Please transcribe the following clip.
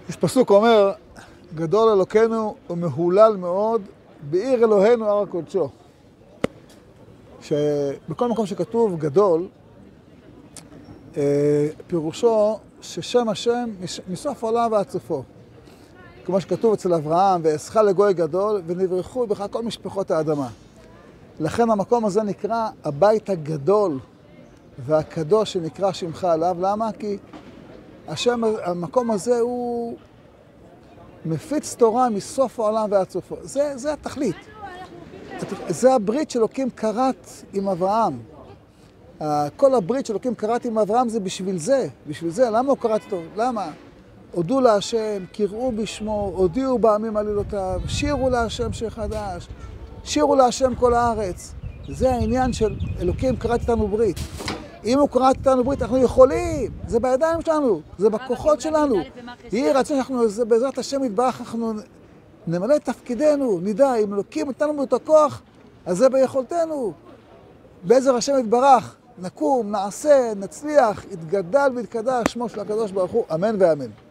יש פסוק אומר, גדול אלוקינו ומהולל מאוד, בעיר אלוהינו הר הקודשו. שבכל מקום שכתוב גדול, פירושו ששם השם מסוף העולם ועד סופו. כמו שכתוב אצל אברהם, ואעשך לגוי גדול, ונברכו בך כל משפחות האדמה. לכן המקום הזה נקרא הבית הגדול והקדוש שנקרא שמך עליו. למה? כי המקום הזה הוא מפיץ תורה מסוף העולם ועד סופו. זה התכלית. זה הברית שאלוקים כרת עם אברהם. כל הברית שאלוקים כרת עם אברהם זה בשביל זה. בשביל זה. למה הוא כרת אותו? למה? הודו להשם, קראו בשמו, הודיעו בעמים עלילותיו, שירו להשם שיר חדש, שירו להשם כל הארץ. זה העניין של אלוקים כרת איתנו ברית. אם הוא כרת איתנו ברית, אנחנו יכולים. זה בידיים שלנו, זה בכוחות שלנו. יהי רצון שאנחנו, בעזרת השם יתברך, אנחנו נמלא את תפקידנו, נדע, אם אלוקים איתנו את הכוח, אז זה ביכולתנו. בעזר השם יתברך, נקום, נעשה, נצליח, יתגדל ויתקדש שמו של הקדוש ברוך הוא, אמן ואמן.